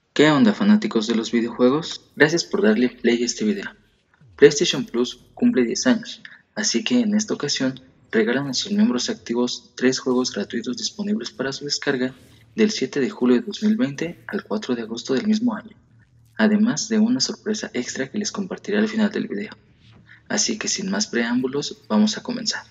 ¿Qué onda, fanáticos de los videojuegos? Gracias por darle play a este video. PlayStation Plus cumple 10 años, así que en esta ocasión regalan a sus miembros activos 3 juegos gratuitos disponibles para su descarga del 7 de julio de 2020 al 4 de agosto del mismo año, además de una sorpresa extra que les compartiré al final del video. Así que sin más preámbulos, vamos a comenzar.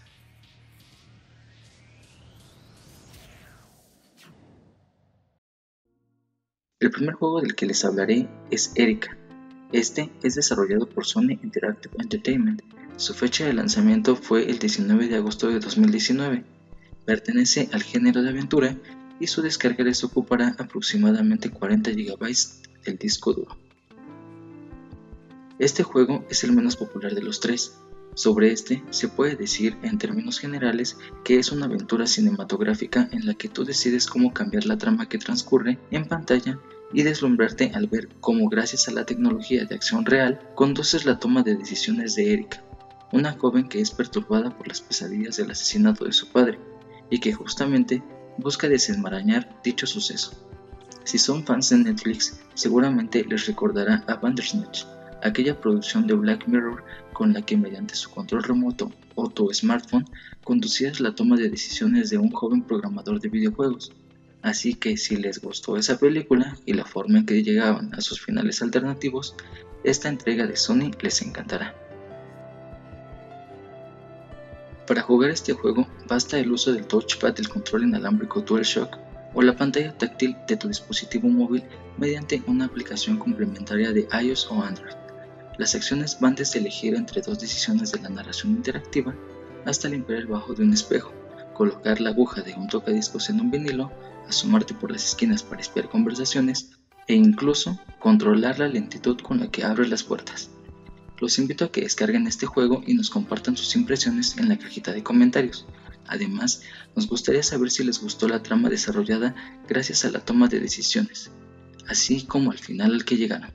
El primer juego del que les hablaré es Erika. Este es desarrollado por Sony Interactive Entertainment. Su fecha de lanzamiento fue el 19 de agosto de 2019. Pertenece al género de aventura y su descarga les ocupará aproximadamente 40 GB del disco duro. Este juego es el menos popular de los tres. Sobre este se puede decir en términos generales que es una aventura cinematográfica en la que tú decides cómo cambiar la trama que transcurre en pantalla y deslumbrarte al ver cómo gracias a la tecnología de acción real conduces la toma de decisiones de Erika, una joven que es perturbada por las pesadillas del asesinato de su padre y que justamente busca desenmarañar dicho suceso. Si son fans de Netflix, seguramente les recordará a Bandersnatch, aquella producción de Black Mirror con la que mediante su control remoto o tu smartphone conducías la toma de decisiones de un joven programador de videojuegos. Así que si les gustó esa película y la forma en que llegaban a sus finales alternativos, esta entrega de Sony les encantará. Para jugar este juego basta el uso del touchpad del control inalámbrico DualShock o la pantalla táctil de tu dispositivo móvil mediante una aplicación complementaria de iOS o Android. Las acciones van desde elegir entre dos decisiones de la narración interactiva hasta limpiar el bajo de un espejo, colocar la aguja de un tocadiscos en un vinilo, asomarte por las esquinas para espiar conversaciones e incluso controlar la lentitud con la que abres las puertas. Los invito a que descarguen este juego y nos compartan sus impresiones en la cajita de comentarios. Además, nos gustaría saber si les gustó la trama desarrollada gracias a la toma de decisiones, así como al final al que llegaron.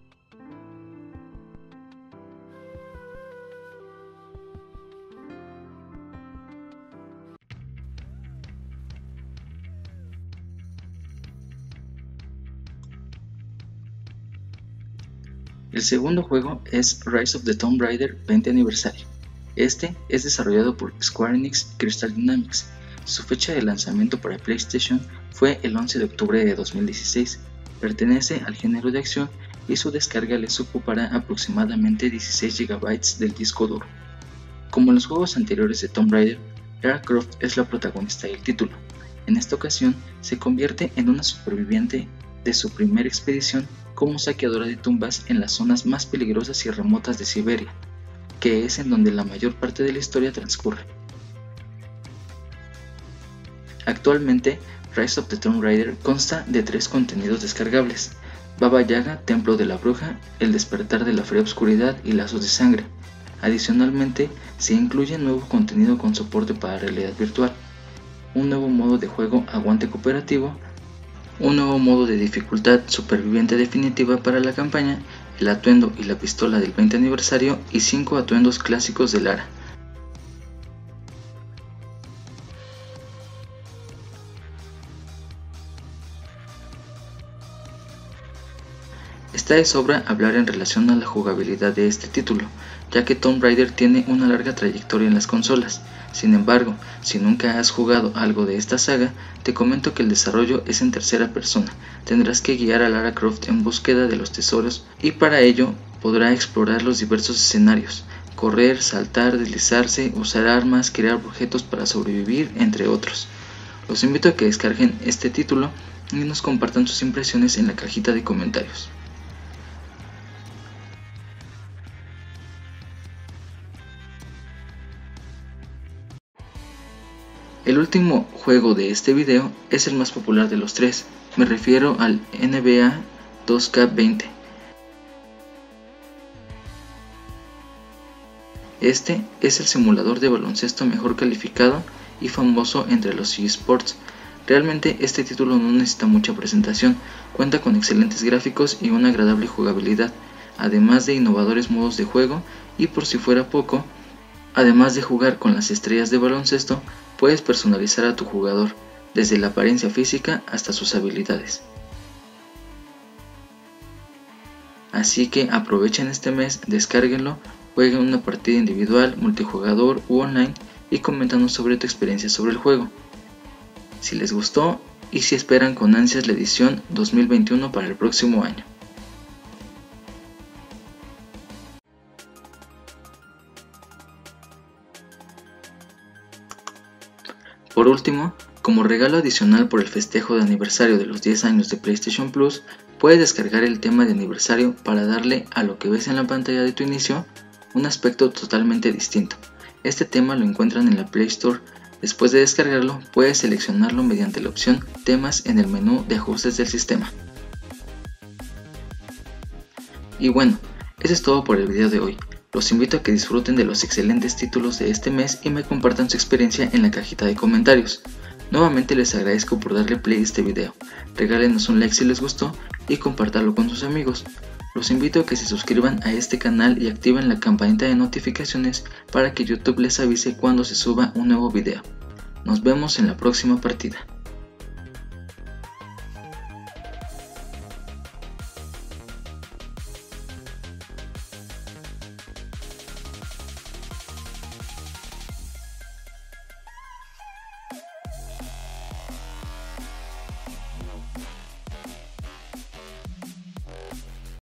El segundo juego es Rise of the Tomb Raider 20 aniversario. Este es desarrollado por Square Enix Crystal Dynamics. Su fecha de lanzamiento para PlayStation fue el 11 de octubre de 2016. Pertenece al género de acción y su descarga les ocupará aproximadamente 16 GB del disco duro. Como en los juegos anteriores de Tomb Raider, Lara Croft es la protagonista del título. En esta ocasión se convierte en una superviviente de su primera expedición como saqueadora de tumbas en las zonas más peligrosas y remotas de Siberia, que es en donde la mayor parte de la historia transcurre. Actualmente, Rise of the Tomb Raider consta de 3 contenidos descargables: Baba Yaga, Templo de la Bruja, El Despertar de la Fría Oscuridad y Lazos de Sangre. Adicionalmente, se incluye nuevo contenido con soporte para realidad virtual, un nuevo modo de juego Aguante Cooperativo, un nuevo modo de dificultad Superviviente Definitiva para la campaña, el atuendo y la pistola del 20 aniversario y 5 atuendos clásicos de Lara. Está de sobra hablar en relación a la jugabilidad de este título, ya que Tomb Raider tiene una larga trayectoria en las consolas. Sin embargo, si nunca has jugado algo de esta saga, te comento que el desarrollo es en tercera persona. Tendrás que guiar a Lara Croft en búsqueda de los tesoros y para ello podrá explorar los diversos escenarios, correr, saltar, deslizarse, usar armas, crear objetos para sobrevivir, entre otros. Los invito a que descarguen este título y nos compartan sus impresiones en la cajita de comentarios. El último juego de este video es el más popular de los tres, me refiero al NBA 2K20. Este es el simulador de baloncesto mejor calificado y famoso entre los eSports. Realmente este título no necesita mucha presentación, cuenta con excelentes gráficos y una agradable jugabilidad, además de innovadores modos de juego y por si fuera poco, además de jugar con las estrellas de baloncesto, puedes personalizar a tu jugador, desde la apariencia física hasta sus habilidades. Así que aprovechen este mes, descárguenlo, jueguen una partida individual, multijugador u online y coméntanos sobre tu experiencia sobre el juego, si les gustó y si esperan con ansias la edición 2021 para el próximo año. Por último, como regalo adicional por el festejo de aniversario de los 10 años de PlayStation Plus, puedes descargar el tema de aniversario para darle a lo que ves en la pantalla de tu inicio un aspecto totalmente distinto. Este tema lo encuentran en la Play Store. Después de descargarlo, puedes seleccionarlo mediante la opción Temas en el menú de ajustes del sistema. Y bueno, eso es todo por el video de hoy. Los invito a que disfruten de los excelentes títulos de este mes y me compartan su experiencia en la cajita de comentarios. Nuevamente les agradezco por darle play a este video. Regálenos un like si les gustó y compártanlo con sus amigos. Los invito a que se suscriban a este canal y activen la campanita de notificaciones para que YouTube les avise cuando se suba un nuevo video. Nos vemos en la próxima partida.